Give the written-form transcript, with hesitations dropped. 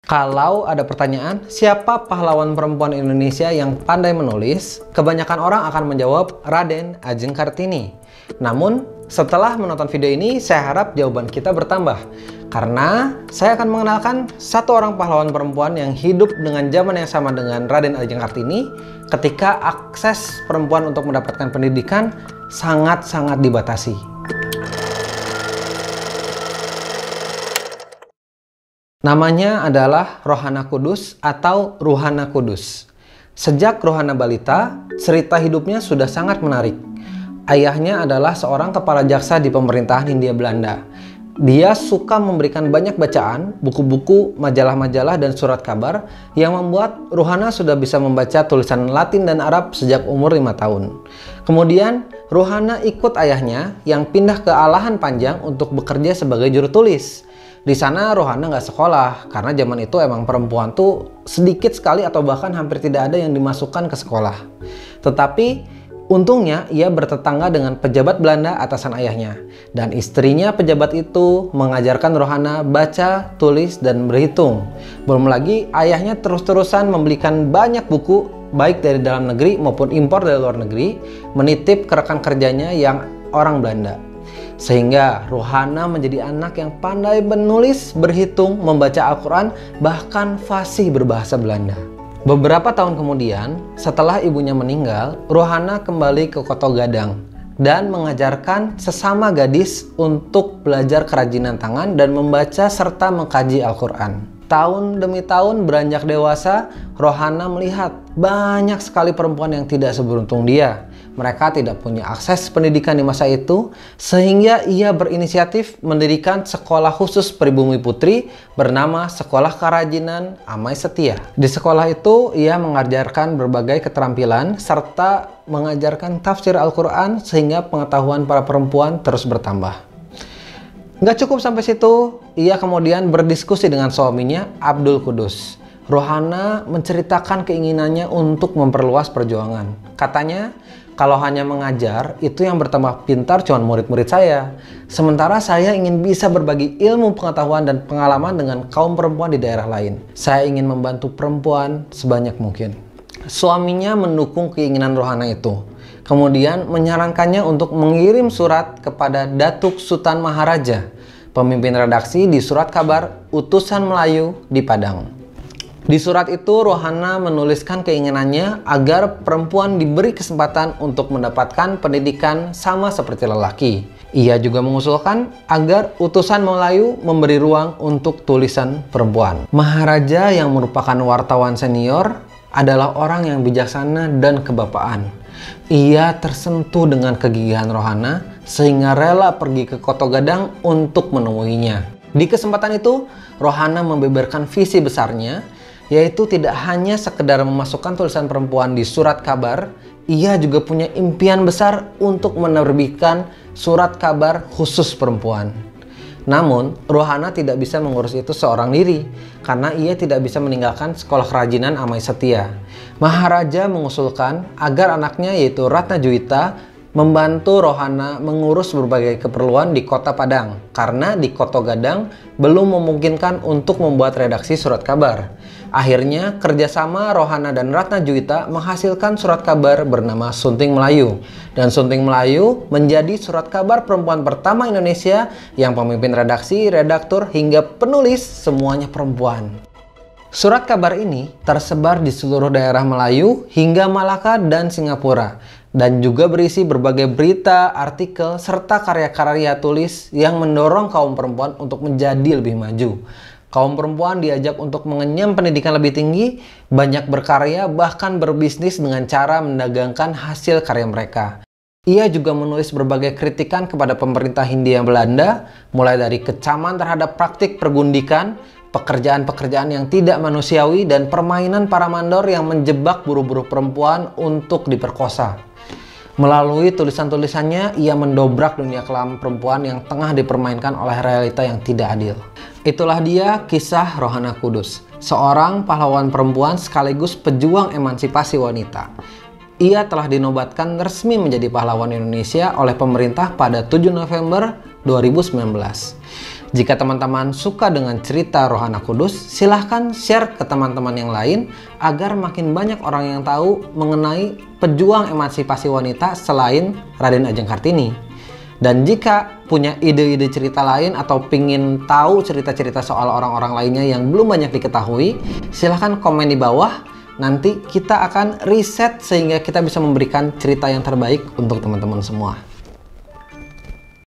Kalau ada pertanyaan, siapa pahlawan perempuan Indonesia yang pandai menulis? Kebanyakan orang akan menjawab Raden Ajeng Kartini. Namun, setelah menonton video ini, saya harap jawaban kita bertambah. Karena saya akan mengenalkan satu orang pahlawan perempuan yang hidup dengan zaman yang sama dengan Raden Ajeng Kartini ketika akses perempuan untuk mendapatkan pendidikan sangat-sangat dibatasi. Namanya adalah Rohana Kudus atau Ruhana Kudus. Sejak Rohana balita, cerita hidupnya sudah sangat menarik. Ayahnya adalah seorang kepala jaksa di pemerintahan Hindia Belanda. Dia suka memberikan banyak bacaan, buku-buku, majalah-majalah, dan surat kabar yang membuat Ruhana sudah bisa membaca tulisan Latin dan Arab sejak umur 5 tahun. Kemudian, Ruhana ikut ayahnya yang pindah ke Alahan Panjang untuk bekerja sebagai juru tulis. Di sana Rohana nggak sekolah, karena zaman itu emang perempuan tuh sedikit sekali atau bahkan hampir tidak ada yang dimasukkan ke sekolah. Tetapi untungnya ia bertetangga dengan pejabat Belanda atasan ayahnya. Dan istrinya pejabat itu mengajarkan Rohana baca, tulis, dan berhitung. Belum lagi ayahnya terus-terusan membelikan banyak buku baik dari dalam negeri maupun impor dari luar negeri, menitip ke rekan kerjanya yang orang Belanda. Sehingga Rohana menjadi anak yang pandai menulis, berhitung, membaca Al-Quran, bahkan fasih berbahasa Belanda. Beberapa tahun kemudian, setelah ibunya meninggal, Rohana kembali ke Koto Gadang dan mengajarkan sesama gadis untuk belajar kerajinan tangan dan membaca serta mengkaji Al-Quran. Tahun demi tahun beranjak dewasa, Rohana melihat banyak sekali perempuan yang tidak seberuntung dia. Mereka tidak punya akses pendidikan di masa itu, sehingga ia berinisiatif mendirikan sekolah khusus pribumi putri bernama Sekolah Kerajinan Amai Setia. Di sekolah itu, ia mengajarkan berbagai keterampilan serta mengajarkan tafsir Al-Quran sehingga pengetahuan para perempuan terus bertambah. Nggak cukup sampai situ, ia kemudian berdiskusi dengan suaminya, Abdul Kudus. Rohana menceritakan keinginannya untuk memperluas perjuangan. Katanya, kalau hanya mengajar, itu yang bertambah pintar cuma murid-murid saya. Sementara saya ingin bisa berbagi ilmu pengetahuan dan pengalaman dengan kaum perempuan di daerah lain. Saya ingin membantu perempuan sebanyak mungkin. Suaminya mendukung keinginan Rohana itu. Kemudian menyarankannya untuk mengirim surat kepada Datuk Sutan Maharaja, pemimpin redaksi di surat kabar Utusan Melayu di Padang. Di surat itu, Rohana menuliskan keinginannya agar perempuan diberi kesempatan untuk mendapatkan pendidikan sama seperti lelaki. Ia juga mengusulkan agar Utusan Melayu memberi ruang untuk tulisan perempuan. Maharaja yang merupakan wartawan senior adalah orang yang bijaksana dan kebapaan. Ia tersentuh dengan kegigihan Rohana sehingga rela pergi ke Koto Gadang untuk menemuinya. Di kesempatan itu, Rohana membeberkan visi besarnya, yaitu tidak hanya sekedar memasukkan tulisan perempuan di surat kabar, ia juga punya impian besar untuk menerbitkan surat kabar khusus perempuan. Namun, Rohana tidak bisa mengurus itu seorang diri, karena ia tidak bisa meninggalkan sekolah kerajinan Amai Setia. Maharaja mengusulkan agar anaknya yaitu Ratna Juwita membantu Rohana mengurus berbagai keperluan di Kota Padang, karena di Koto Gadang belum memungkinkan untuk membuat redaksi surat kabar. Akhirnya, kerjasama Rohana dan Ratna Juwita menghasilkan surat kabar bernama Sunting Melayu. Dan Sunting Melayu menjadi surat kabar perempuan pertama Indonesia yang pemimpin redaksi, redaktur, hingga penulis semuanya perempuan. Surat kabar ini tersebar di seluruh daerah Melayu hingga Malaka dan Singapura. Dan juga berisi berbagai berita, artikel, serta karya-karya tulis yang mendorong kaum perempuan untuk menjadi lebih maju. Kaum perempuan diajak untuk mengenyam pendidikan lebih tinggi, banyak berkarya, bahkan berbisnis dengan cara mendagangkan hasil karya mereka. Ia juga menulis berbagai kritikan kepada pemerintah Hindia Belanda, mulai dari kecaman terhadap praktik pergundikan, pekerjaan-pekerjaan yang tidak manusiawi, dan permainan para mandor yang menjebak buruh-buruh perempuan untuk diperkosa. Melalui tulisan-tulisannya, ia mendobrak dunia kelam perempuan yang tengah dipermainkan oleh realita yang tidak adil. Itulah dia kisah Rohana Kudus, seorang pahlawan perempuan sekaligus pejuang emansipasi wanita. Ia telah dinobatkan resmi menjadi pahlawan Indonesia oleh pemerintah pada 7 November 2019. Jika teman-teman suka dengan cerita Rohana Kudus, silahkan share ke teman-teman yang lain agar makin banyak orang yang tahu mengenai pejuang emansipasi wanita selain Raden Ajeng Kartini. Dan jika punya ide-ide cerita lain atau pingin tahu cerita-cerita soal orang-orang lainnya yang belum banyak diketahui, silahkan komen di bawah. Nanti kita akan riset sehingga kita bisa memberikan cerita yang terbaik untuk teman-teman semua.